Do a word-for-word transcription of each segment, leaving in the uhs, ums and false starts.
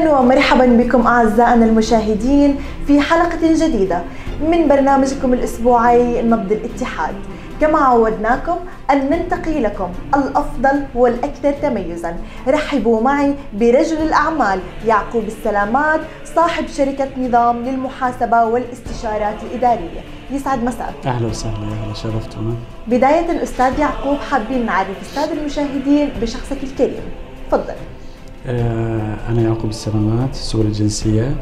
أهلا ومرحبا بكم أعزائنا المشاهدين في حلقة جديدة من برنامجكم الأسبوعي نبض الاتحاد. كما عودناكم أن ننتقي لكم الأفضل والأكثر تميزا. رحبوا معي برجل الأعمال يعقوب السلامات، صاحب شركة نظام للمحاسبة والاستشارات الإدارية. يسعد مساك. أهلا وسهلا، أهلا شرفتونا. بداية الأستاذ يعقوب، حابين نعرف السادة المشاهدين بشخصك الكريم. تفضل. آه أنا يعقوب السلامات، سوري الجنسية.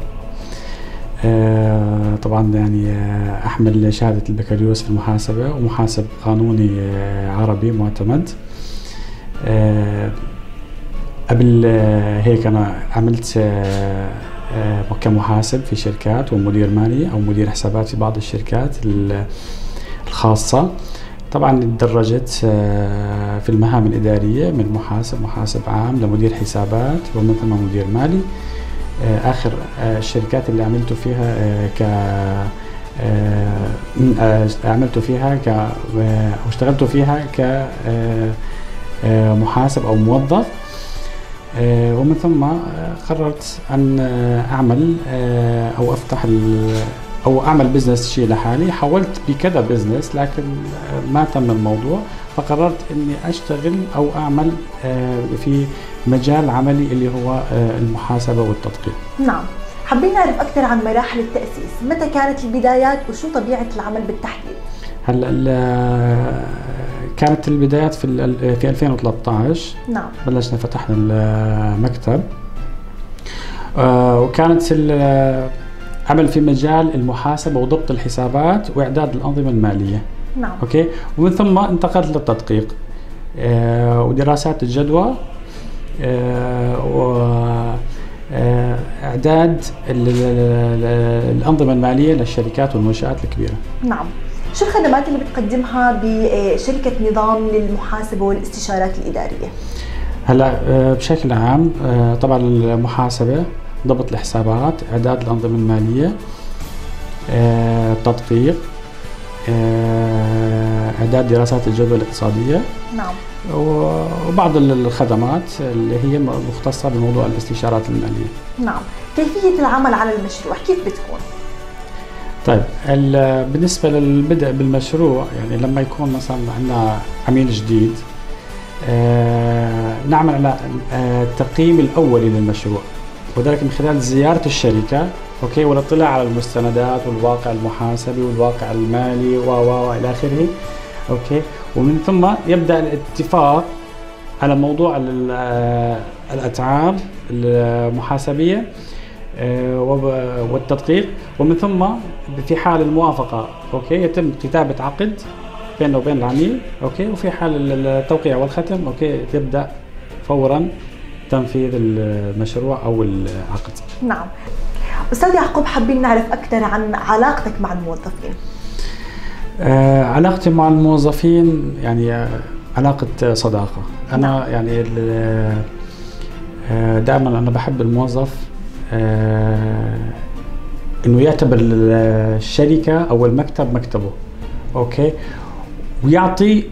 آه طبعا يعني آه أحمل شهادة البكالوريوس في المحاسبة ومحاسب قانوني آه عربي معتمد. آه قبل آه هيك أنا عملت آه آه كمحاسب في شركات ومدير مالي أو مدير حسابات في بعض الشركات الخاصة. طبعا تدرجت في المهام الإدارية من محاسب محاسب عام لمدير حسابات ومن ثم مدير مالي. آخر الشركات اللي عملت فيها ك عملت فيها ك أو اشتغلت فيها كمحاسب أو موظف، ومن ثم قررت أن أعمل أو أفتح أو أعمل بزنس شيء لحالي. حاولت بكذا بزنس لكن ما تم الموضوع، فقررت إني أشتغل أو أعمل في مجال عملي اللي هو المحاسبة والتدقيق. نعم، حابين نعرف أكثر عن مراحل التأسيس، متى كانت البدايات وشو طبيعة العمل بالتحديد؟ هلا كانت البدايات في في ألفين وثلاثة عشر. نعم، بلشنا فتحنا المكتب، وكانت عمل في مجال المحاسبة وضبط الحسابات وإعداد الأنظمة المالية. نعم. أوكي، ومن ثم انتقلت للتدقيق آه ودراسات الجدوى آه وإعداد الأنظمة المالية للشركات والمنشآت الكبيرة. نعم. شو الخدمات اللي بتقدمها بشركة نظام للمحاسبة والاستشارات الإدارية؟ هلا بشكل عام طبعا المحاسبة، ضبط الحسابات، إعداد الأنظمة المالية، التدقيق، إعداد دراسات الجدوى الاقتصادية. نعم. وبعض الخدمات اللي هي مختصة بموضوع الاستشارات المالية. نعم. كيفية العمل على المشروع كيف بتكون؟ طيب، بالنسبة للبدء بالمشروع، يعني لما يكون مثلا عندنا عميل جديد نعمل على التقييم الأولي للمشروع، وذلك من خلال زيارة الشركة، اوكي، والاطلاع على المستندات والواقع المحاسبي والواقع المالي و و الى اخره، اوكي، ومن ثم يبدا الاتفاق على موضوع الاتعاب المحاسبيه والتدقيق، ومن ثم في حال الموافقه، اوكي، يتم كتابه عقد بيننا وبين العميل، اوكي، وفي حال التوقيع والختم، اوكي، يبدا فورا تنفيذ المشروع أو العقد. نعم. أستاذ يعقوب، حابين نعرف أكثر عن علاقتك مع الموظفين. آه علاقتي مع الموظفين يعني آه علاقة صداقة. أنا نعم. يعني آه دائما أنا بحب الموظف آه إنه يعتبر الشركة أو المكتب مكتبه، أوكي، ويعطي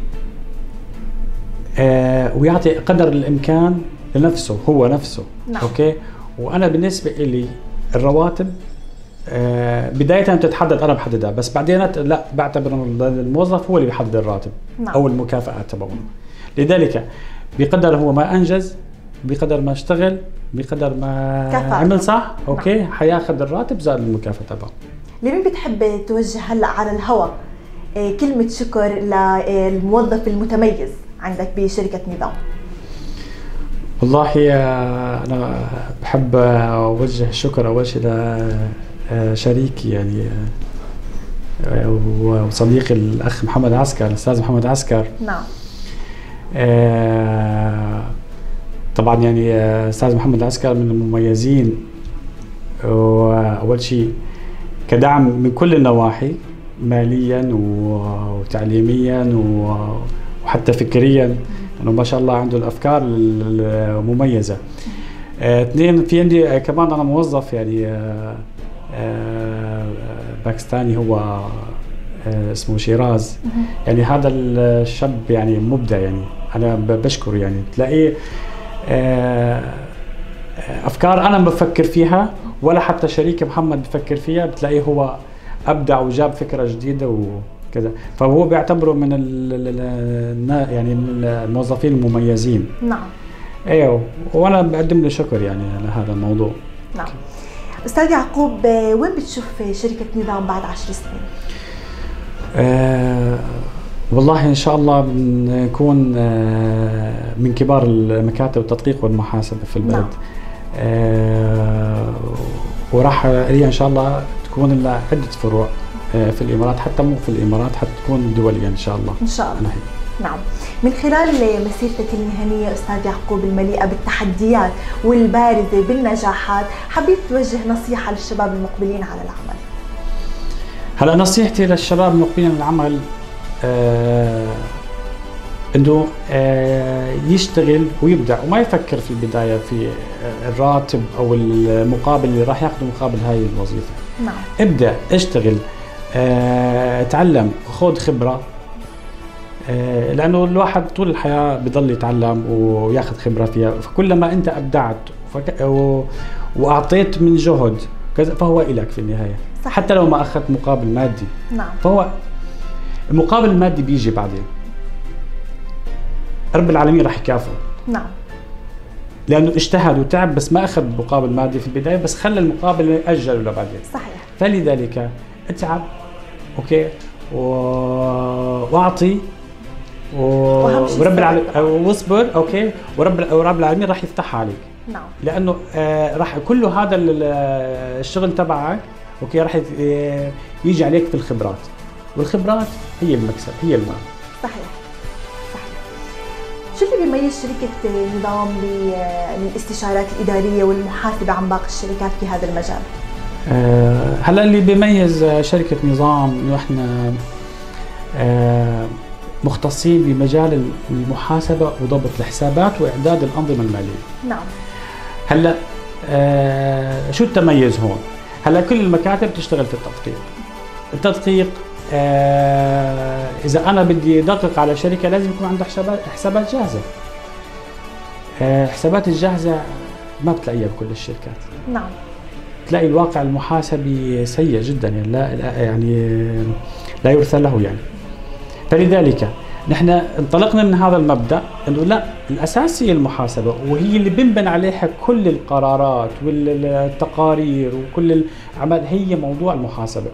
آه ويعطي قدر الإمكان لنفسه، هو نفسه. نعم. اوكي، وانا بالنسبه لي الرواتب آه بدايه بتتحدد، انا بحددها، بس بعدين لا، بعتبر الموظف هو اللي بيحدد الراتب. نعم. او المكافآت تبعه. لذلك بقدر هو ما انجز، بقدر ما اشتغل، بقدر ما كفاءة. عمل صح، اوكي. نعم. حياخذ الراتب زائد المكافاه تبعه. لمين بتحب توجه هلا على الهواء كلمه شكر للموظف المتميز عندك بشركه نظام؟ والله أنا بحب أوجه الشكر أول شيء لشريكي يعني وصديقي الأخ محمد عسكر، الأستاذ محمد عسكر. نعم. طبعا يعني الأستاذ محمد عسكر من المميزين، وأول شيء كدعم من كل النواحي، ماليا وتعليميا وحتى فكريا، انه ما شاء الله عنده الافكار المميزه. اثنين، في عندي كمان انا موظف يعني آه آه باكستاني، هو آه اسمه شيراز. يعني هذا الشاب يعني مبدع، يعني انا بشكره، يعني تلاقيه آه افكار انا بفكر فيها ولا حتى شريكي محمد بفكر فيها، بتلاقيه هو ابدع وجاب فكره جديده وكذا، فهو بيعتبره من ال يعني الموظفين المميزين. نعم. ايوه، وانا بقدم له شكر يعني على هذا الموضوع. نعم. استاذ يعقوب، وين بتشوف شركه نظام بعد عشر سنين؟ آه والله ان شاء الله بنكون آه من كبار المكاتب التدقيق والمحاسبه في البلد. نعم. آه وراح هي ان شاء الله تكون لها عده فروع آه في الامارات، حتى مو في الامارات، حتكون دوليا ان شاء الله. ان شاء الله. نعم. من خلال مسيرتك المهنيه استاذ يعقوب المليئه بالتحديات والبارزه بالنجاحات، حبيت توجه نصيحه للشباب المقبلين على العمل. هلا نصيحتي للشباب المقبلين على العمل آه انه آه يشتغل ويبدع وما يفكر في البدايه في الراتب او المقابل اللي راح ياخذه مقابل هاي الوظيفه. نعم. ابدع، اشتغل، آه تعلم، خذ خبره، آه لانه الواحد طول الحياه بضل يتعلم وياخذ خبره فيها، فكلما انت ابدعت واعطيت من جهد فهو إلك في النهايه. صح. حتى لو ما اخذت مقابل مادي. نعم. فهو المقابل المادي بيجي بعدين، رب العالمين راح يكافئه. نعم. لانه اجتهد وتعب بس ما اخذ مقابل مادي في البدايه، بس خلى المقابل اجله لبعدين. صحيح. فلذلك اتعب، اوكي، و... واعطي و... ورب العالمين واصبر، اوكي، ورب ورب العالمين راح يفتحها عليك. نعم. لانه آه راح كل هذا الشغل تبعك اوكي راح يجي عليك في الخبرات، والخبرات هي المكسب، هي المال. صحيح. صحيح. شو اللي بيميز شركة نظام للاستشارات الإدارية والمحاسبة عن باقي الشركات في هذا المجال؟ أه هلا اللي بيميز شركة نظام انه احنا أه مختصين بمجال المحاسبة وضبط الحسابات وإعداد الأنظمة المالية. نعم. هلا أه شو التميز هون؟ هلا كل المكاتب تشتغل في التدقيق. التدقيق آه إذا أنا بدي أدقق على شركة لازم يكون عنده حسابات حسابات جاهزة. آه حسابات الجاهزة ما بتلاقيها بكل الشركات. نعم. تلاقي الواقع المحاسبي سيء جدا، يعني لا يعني لا يرثى له يعني. فلذلك نحن انطلقنا من هذا المبدأ انه لا، الاساس هي المحاسبة، وهي اللي بنبنى عليها كل القرارات والتقارير وكل الاعمال، هي موضوع المحاسبة.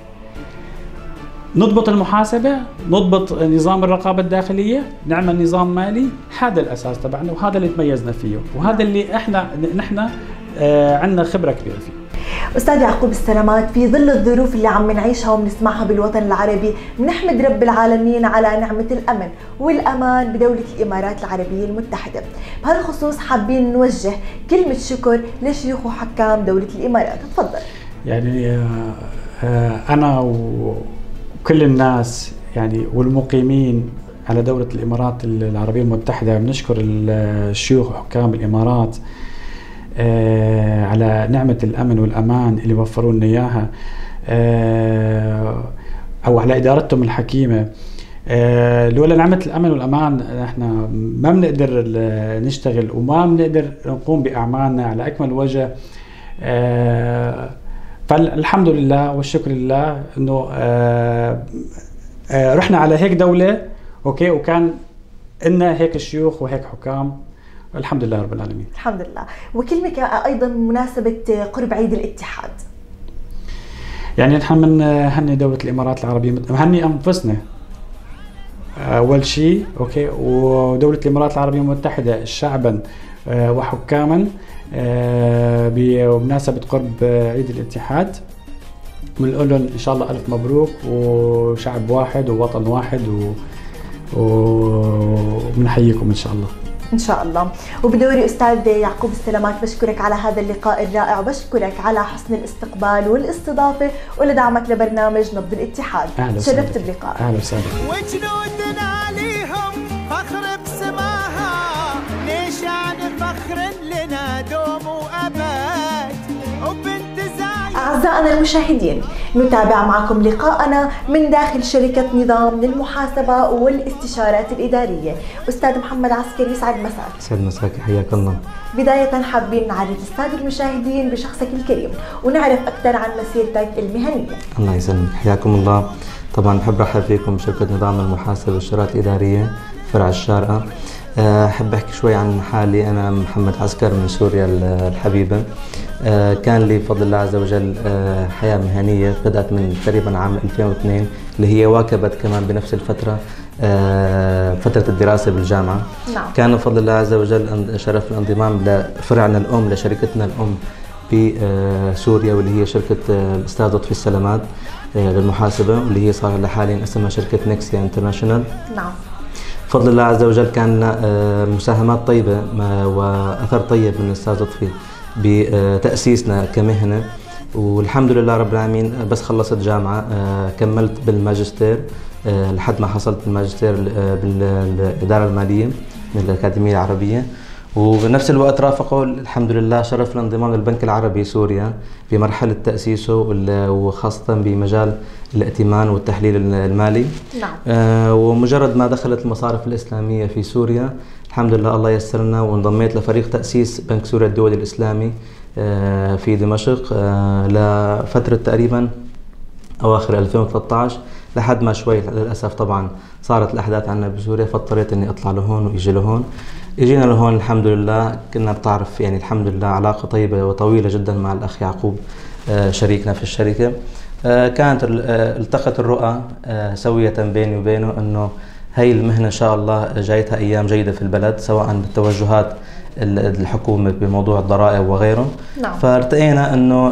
نضبط المحاسبة، نضبط نظام الرقابة الداخلية، نعمل نظام مالي، هذا الأساس تبعنا وهذا اللي تميزنا فيه، وهذا اللي احنا نحن آه عندنا خبرة كبيرة فيه. أستاذ يعقوب السلامات، في ظل الظروف اللي عم نعيشها وبنسمعها بالوطن العربي، بنحمد رب العالمين على نعمة الأمن والأمان بدولة الإمارات العربية المتحدة. بهالخصوص حابين نوجه كلمة شكر لشيوخ وحكام دولة الإمارات. تفضل. يعني آه أنا و كل الناس يعني والمقيمين على دولة الإمارات العربية المتحدة بنشكر الشيوخ وحكام الإمارات آه على نعمة الأمن والأمان اللي وفروا لنا إياها، آه أو على إدارتهم الحكيمة. آه لولا نعمة الأمن والأمان احنا ما بنقدر نشتغل وما بنقدر نقوم بأعمالنا على أكمل وجه. آه فالحمد لله والشكر لله انه آه آه رحنا على هيك دولة اوكي، وكان لنا هيك شيوخ وهيك حكام، الحمد لله رب العالمين. الحمد لله. وكلمة ايضا بمناسبة قرب عيد الاتحاد. يعني نحن بنهني دولة الامارات العربية، بنهني انفسنا اول شيء اوكي، ودولة الامارات العربية المتحدة شعبا آه وحكاما آه بمناسبة قرب عيد الاتحاد، بنقول لهم ان شاء الله الف مبروك، وشعب واحد ووطن واحد، وبنحييكم ان شاء الله. ان شاء الله. وبدوري استاذ يعقوب السلامات بشكرك على هذا اللقاء الرائع، وبشكرك على حسن الاستقبال والاستضافه ولدعمك لبرنامج نبض الاتحاد. تشرفت بلقائك. اهلا وسهلا. وجنودنا عليهم فخر بسماها، نشان فخر لنا دوم وابد، وبنت زايد. أعزائنا المشاهدين، نتابع معكم لقاءنا من داخل شركة نظام للمحاسبة والاستشارات الإدارية. أستاذ محمد عسكري، يسعد مساك. يسعد مساك، حياك الله. بداية حابين نعرف السادة المشاهدين بشخصك الكريم ونعرف أكثر عن مسيرتك المهنية. الله يسلمك، حياكم الله. طبعا بحب رحب فيكم بشركة نظام المحاسبة والاستشارات الإدارية فرع الشارقة. أحب أحكي شوي عن حالي. أنا محمد عسكر من سوريا الحبيبة. كان لي بفضل الله عز وجل حياة مهنية بدأت من تقريبا عام ألفين واثنين، اللي هي واكبت كمان بنفس الفترة فترة الدراسة بالجامعة. نعم. كان بفضل الله عز وجل شرف الانضمام لفرعنا الأم لشركتنا الأم بسوريا، واللي هي شركة الأستاذ لطفي السلامات للمحاسبة، واللي هي صار لها حاليا اسمها شركة نكسيا انترناشونال. نعم. بفضل الله عز وجل كان مساهمات طيبة وأثر طيب من الأستاذ لطفي بتأسيسنا كمهنة، والحمد لله رب العالمين. بس خلصت جامعة كملت بالماجستير لحد ما حصلت الماجستير بالإدارة المالية من الأكاديمية العربية، وبنفس الوقت رافقوا الحمد لله شرف الانضمام للبنك العربي سوريا بمرحلة تأسيسه، وخاصة بمجال الائتمان والتحليل المالي. نعم. آه ومجرد ما دخلت المصارف الإسلامية في سوريا الحمد لله الله يسرنا وانضميت لفريق تأسيس بنك سوريا الدولي الإسلامي آه في دمشق آه لفترة تقريبا أواخر ألفين وثلاثة عشر، لحد ما شوي للأسف طبعا صارت الأحداث عنا بسوريا، فاضطريت إني أطلع لهون وإجي لهون. اجينا لهون الحمد لله. كنا بتعرف يعني الحمد لله علاقة طيبة وطويلة جدا مع الأخ يعقوب آه شريكنا في الشركة. آه كانت آه التقت الرؤى آه سوية بيني وبينه إنه هي المهنة إن شاء الله جايتها أيام جيدة في البلد، سواء بالتوجهات الحكومة بموضوع الضرائب وغيره. نعم. فارتقينا إنه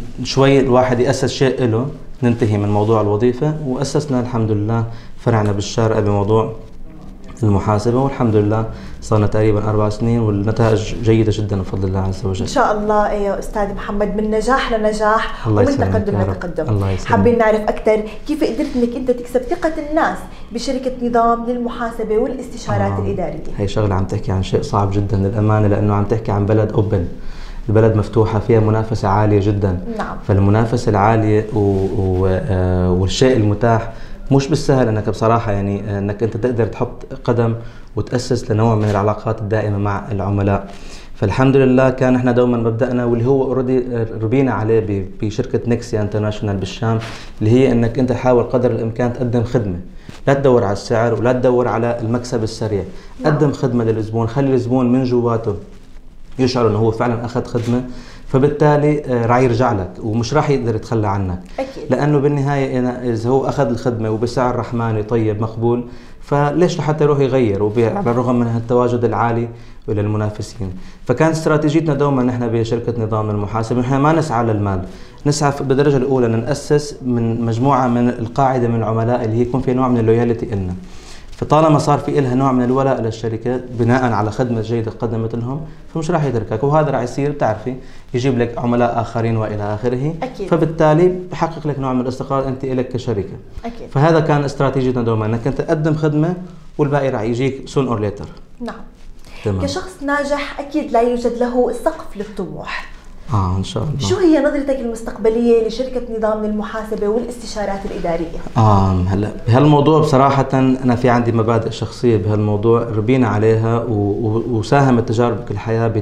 شوي الواحد يأسس شيء له، ننتهي من موضوع الوظيفة، وأسسنا الحمد لله فرعنا بالشارقة بموضوع المحاسبة، والحمد لله صارنا تقريبا أربع سنين والنتائج جيدة جدا بفضل الله عز وجل. إن شاء الله يا أستاذ محمد، من نجاح لنجاح ومن تقدم لتقدم. حابين نعرف أكثر كيف قدرت إنك أنت تكسب ثقة الناس بشركة نظام للمحاسبة والاستشارات آه. الإدارية. هي شغلة عم تحكي عن شيء صعب جدا للأمانة، لأنه عم تحكي عن بلد أوبن، البلد مفتوحة فيها منافسة عالية جدا. نعم. فالمنافسة العالية و... و... آه والشيء المتاح مش بالسهل انك بصراحة يعني انك انت تقدر تحط قدم وتأسس لنوع من العلاقات الدائمة مع العملاء. فالحمد لله كان احنا دوما مبدأنا واللي هو اوريدي ربينا عليه بشركة نكسيا انترناشونال بالشام، اللي هي انك انت حاول قدر الامكان تقدم خدمة، لا تدور على السعر ولا تدور على المكسب السريع. نعم. قدم خدمة للزبون، خلي الزبون من جواته يشعر انه هو فعلا اخذ خدمة، فبالتالي راح يرجع لك ومش راح يقدر يتخلى عنك. أكيد. لأنه بالنهاية إذا هو أخذ الخدمة وبسعر رحماني طيب مقبول، فليش لحتى يروح يغير وبيع على الرغم من التواجد العالي للمنافسين. فكانت استراتيجيتنا دوما نحن بشركة نظام المحاسبة نحن ما نسعى للمال، نسعى بالدرجة الأولى أن نأسس من مجموعة من القاعدة من العملاء اللي هي يكون في نوع من اللويالتي إلنا. فطالما صار في إلها نوع من الولاء للشركة بناء على خدمة جيدة قدمت لهم، فمش راح يتركك، وهذا راح يصير بتعرفي يجيب لك عملاء آخرين وإلى آخره. أكيد. فبالتالي بحقق لك نوع من الاستقرار أنت إلك كشركة. أكيد. فهذا كان استراتيجيتنا دوما، أنك أنت تقدم خدمة والباقي راح يجيك سون أور ليتر. نعم. تمام. كشخص ناجح أكيد لا يوجد له سقف للطموح. آه إن شاء الله. شو هي نظرتك المستقبلية لشركة نظام للمحاسبة والاستشارات الإدارية؟ آه هلا بهالموضوع بصراحة أنا في عندي مبادئ شخصية بهالموضوع ربينا عليها وساهمت تجاربك الحياة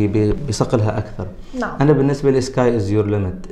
بصقلها أكثر. نعم. أنا بالنسبة لي سكاي إز يور ليميت،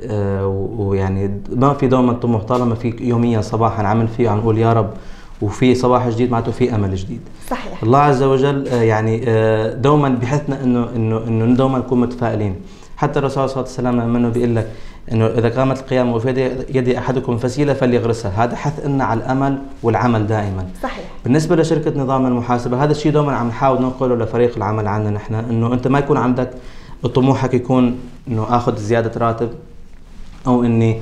ويعني ما في دوما طموح طالما في يوميا صباحا عمل فيه عم نقول يا رب، وفي صباح جديد معناته في امل جديد. صحيح. الله عز وجل يعني دوما بحثنا انه انه انه دوما نكون متفائلين. حتى الرسول صلى الله عليه وسلم منه بيقول لك انه اذا قامت القيامه وفي يد احدكم فسيله فليغرسها، هذا حث لنا على الامل والعمل دائما. صحيح. بالنسبه لشركه نظام المحاسبه هذا الشيء دوما عم نحاول ننقله لفريق العمل عندنا نحن، انه انت ما يكون عندك طموحك يكون انه اخذ زياده راتب او اني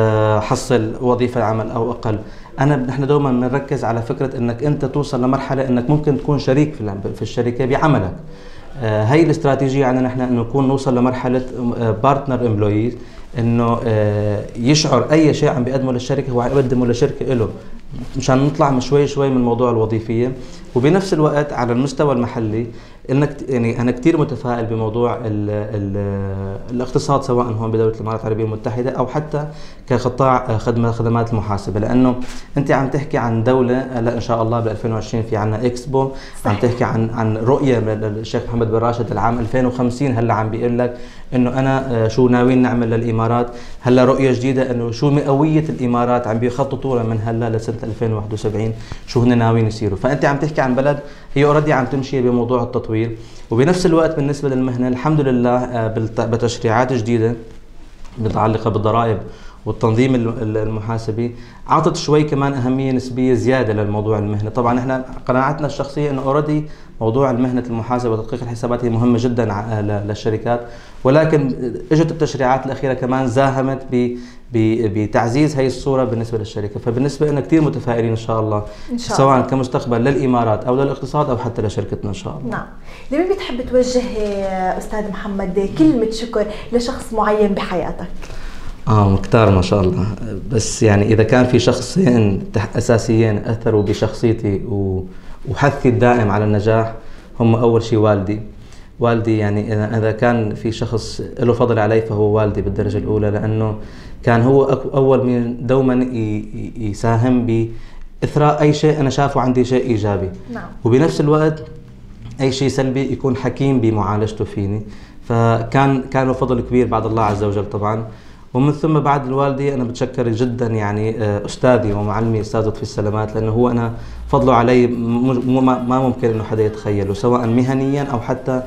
حصل وظيفه عمل او اقل. انا نحن دوما بنركز على فكره انك انت توصل لمرحله انك ممكن تكون شريك في في الشركه بعملك. هي الاستراتيجيه عندنا نحن انه نكون نوصل لمرحله بارتنر امبلويز، انه يشعر اي شيء عم بيقدمه للشركه هو عم يقدمه للشركه له، مشان نطلع من شوي شوي من الموضوع الوظيفيه. وبنفس الوقت على المستوى المحلي إنك يعني أنا كثير متفائل بموضوع ال ال الاقتصاد سواء هون بدولة الإمارات العربية المتحدة أو حتى كقطاع خدمة خدمات المحاسبة، لأنه أنت عم تحكي عن دولة لا إن شاء الله بال ألفين وعشرين في عنا إكسبو، عم تحكي عن عن رؤية من الشيخ محمد بن راشد العام ألفين وخمسين، هلا عم بيقول لك إنه أنا شو ناويين نعمل للإمارات، هلا رؤية جديدة إنه شو مئوية الإمارات عم بيخططوا من هلا لسنة ألفين وواحد وسبعين شو هن ناويين يصيروا. فأنت عم تحكي عن بلد هي اوريدي عم تمشي بموضوع التطوير، وبنفس الوقت بالنسبة للمهنة الحمد لله بتشريعات جديدة متعلقة بالضرائب والتنظيم المحاسبي اعطت شوي كمان اهميه نسبيه زياده للموضوع المهنه. طبعا احنا قناعتنا الشخصيه انه اوريدي موضوع المهنه المحاسبه وتدقيق الحسابات هي مهمه جدا للشركات، ولكن اجت التشريعات الاخيره كمان زاهمت ب بتعزيز هي الصوره بالنسبه للشركه. فبالنسبه لنا كثير متفائلين ان شاء الله، إن شاء سواء الله. كمستقبل للامارات او للاقتصاد او حتى لشركتنا ان شاء الله. نعم. لمين بتحب توجه استاذ محمد كلمه شكر لشخص معين بحياتك؟ اه كتار ما شاء الله، بس يعني اذا كان في شخصين اساسيين اثروا بشخصيتي وحثي الدائم على النجاح هم اول شيء والدي. والدي يعني اذا كان في شخص له فضل علي فهو والدي بالدرجه الاولى، لانه كان هو اول من دوما يساهم باثراء اي شيء انا شافه عندي شيء ايجابي. نعم. وبنفس الوقت اي شيء سلبي يكون حكيم بمعالجته فيني، فكان كان له فضل كبير بعد الله عز وجل طبعا. ومن ثم بعد الوالدي انا بتشكر جدا يعني استاذي ومعلمي استاذ لطفي السلامات، لانه هو انا فضله علي ما ممكن انه حدا يتخيله سواء مهنيا او حتى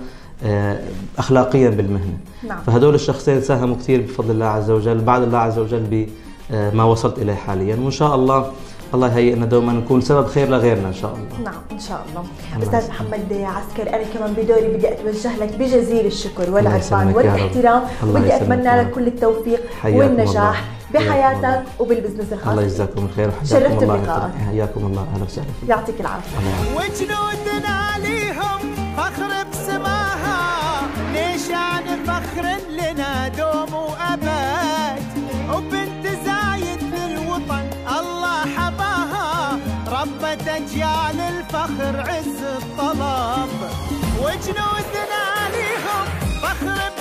اخلاقيا بالمهنه. نعم. فهدول الشخصين ساهموا كثير بفضل الله عز وجل بعد الله عز وجل بما وصلت اليه حاليا، وان شاء الله الله يهيئنا دوما نكون سبب خير لغيرنا ان شاء الله. نعم ان شاء الله. استاذ محمد عسكر، انا كمان بدوري بدي اتوجه لك بجزيل الشكر والعرفان والاحترام، وبدي اتمنى لك كل التوفيق والنجاح بحياتك وبالبزنس الخاص. الله يجزاكم الخير شرفت بلقائك. حياكم الله، اهلا وسهلا فيك. يعطيك العافيه. وجنودنا عليهم فخر بسماها، نشان فخر لنا دوم وابد، وبنت زايد للوطن الله حباها، ربت اجيال الفخر عز الطلب. وجنودنا عليهم فخر